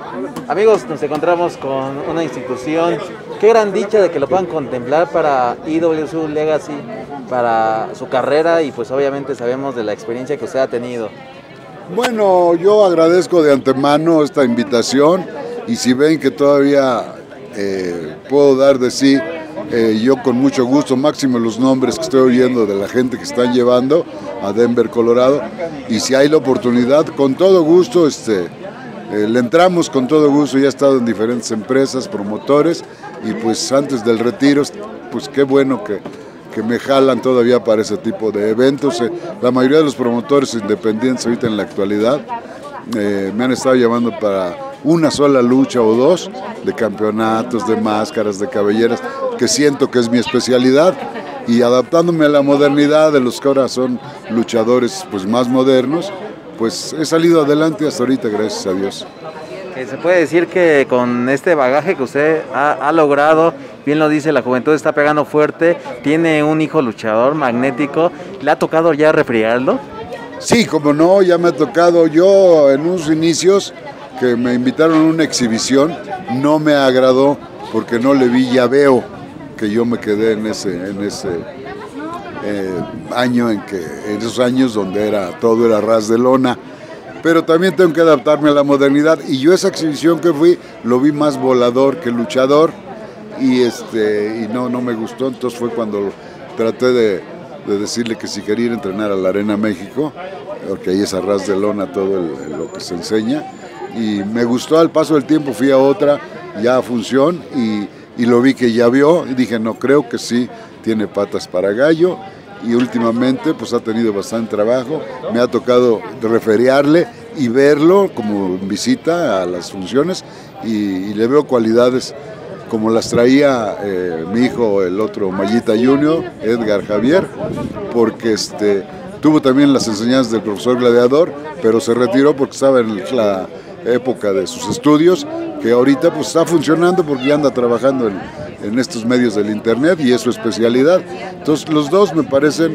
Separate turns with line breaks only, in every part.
Amigos, nos encontramos con una institución. Qué gran dicha de que lo puedan contemplar para IWSU Legacy, para su carrera, y pues obviamente sabemos de la experiencia que usted ha tenido.
Bueno, yo agradezco de antemano esta invitación y si ven que todavía puedo dar de sí, yo con mucho gusto, máximo los nombres que estoy oyendo de la gente que están llevando a Denver, Colorado, y si hay la oportunidad, con todo gusto, le entramos con todo gusto. Ya he estado en diferentes empresas, promotores, y pues antes del retiro, pues qué bueno que me jalan todavía para ese tipo de eventos. La mayoría de los promotores independientes ahorita en la actualidad me han estado llamando para una sola lucha o dos, de campeonatos, de máscaras, de cabelleras, que siento que es mi especialidad, y adaptándome a la modernidad de los que ahora son luchadores pues más modernos, pues he salido adelante hasta ahorita, gracias a Dios.
Se puede decir que con este bagaje que usted ha logrado, bien lo dice, la juventud está pegando fuerte, tiene un hijo luchador magnético. ¿Le ha tocado ya refriarlo?
Sí, como no, ya me ha tocado. Yo en unos inicios que me invitaron a una exhibición, no me agradó porque no le vi llaveo, que yo me quedé en ese año en esos años donde todo era ras de lona. Pero también tengo que adaptarme a la modernidad, y yo esa exhibición que fui lo vi más volador que luchador, y no me gustó. Entonces fue cuando traté de decirle que si quería ir a entrenar a la Arena México, porque ahí es a ras de lona todo lo que se enseña, y me gustó. Al paso del tiempo fui a otra ya a función y lo vi que ya vio, y dije, no, creo que sí tiene patas para gallo. Y últimamente pues ha tenido bastante trabajo, me ha tocado referiarle y verlo como visita a las funciones, y le veo cualidades como las traía mi hijo, el otro Mallita Junior, Edgar Javier, porque tuvo también las enseñanzas del profesor Gladiador, pero se retiró porque estaba en la época de sus estudios, que ahorita pues está funcionando porque ya anda trabajando en estos medios del internet y es su especialidad. Entonces los dos me parecen,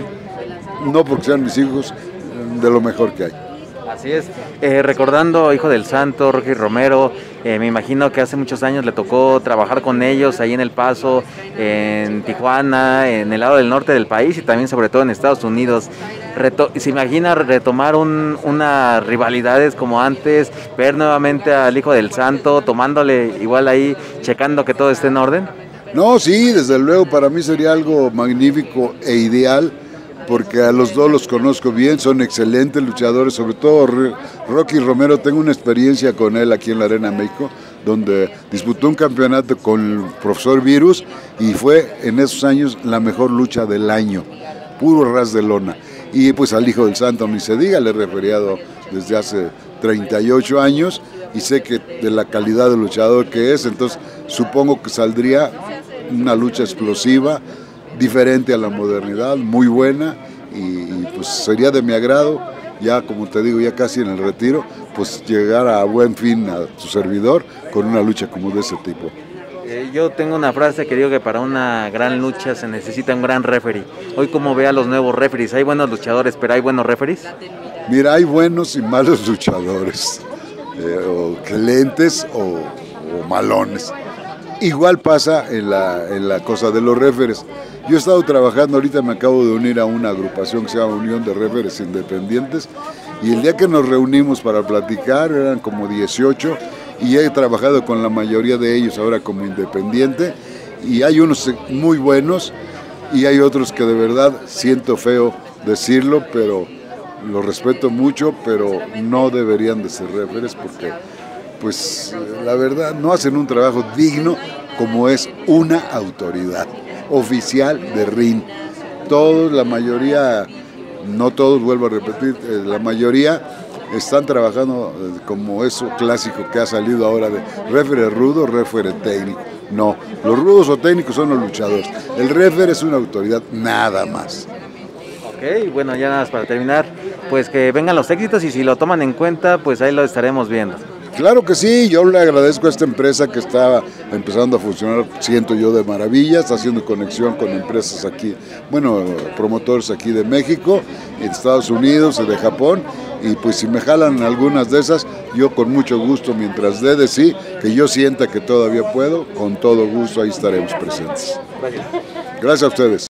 no porque sean mis hijos, de lo mejor que hay.
Así es. Recordando Hijo del Santo, Rocky Romero, me imagino que hace muchos años le tocó trabajar con ellos ahí en El Paso, en Tijuana, en el lado del norte del país, y también sobre todo en Estados Unidos. ¿Se imagina retomar unas rivalidades como antes, ver nuevamente al Hijo del Santo, tomándole igual ahí, checando que todo esté en orden?
No, sí, desde luego, para mí sería algo magnífico e ideal, porque a los dos los conozco bien, son excelentes luchadores, sobre todo Rocky Romero. Tengo una experiencia con él aquí en la Arena México, donde disputó un campeonato con el profesor Virus, y fue en esos años la mejor lucha del año, puro ras de lona. Y pues al Hijo del Santo ni se diga, le he referiado desde hace 38 años, y sé que de la calidad de luchador que es, entonces supongo que saldría una lucha explosiva, diferente a la modernidad, muy buena, y pues sería de mi agrado, ya como te digo, ya casi en el retiro, pues llegar a buen fin a su servidor con una lucha como de ese tipo.
Yo tengo una frase que digo que para una gran lucha se necesita un gran referee. Hoy, ¿cómo ve a los nuevos referees? ¿Hay buenos luchadores, pero hay buenos referees?
Mira, hay buenos y malos luchadores, o excelentes o malones. Igual pasa en la cosa de los referees. Yo he estado trabajando, ahorita me acabo de unir a una agrupación que se llama Unión de Referees Independientes, y el día que nos reunimos para platicar eran como 18, y he trabajado con la mayoría de ellos ahora como independiente, y hay unos muy buenos y hay otros que de verdad siento feo decirlo, pero los respeto mucho, pero no deberían de ser referees porque pues la verdad no hacen un trabajo digno como es una autoridad oficial de ring. Todos, la mayoría, no todos, vuelvo a repetir, la mayoría están trabajando como eso clásico que ha salido ahora de referee rudo, referee técnico. No, los rudos o técnicos son los luchadores. El referee es una autoridad, nada más.
Ok, bueno, ya nada más para terminar, pues que vengan los éxitos, y si lo toman en cuenta, pues ahí lo estaremos viendo.
Claro que sí, yo le agradezco a esta empresa que está empezando a funcionar, siento yo, de maravilla, está haciendo conexión con empresas aquí, bueno, promotores aquí de México, de Estados Unidos y de Japón, y pues si me jalan algunas de esas, yo con mucho gusto, mientras dé de sí, que yo sienta que todavía puedo, con todo gusto ahí estaremos presentes. Gracias a ustedes.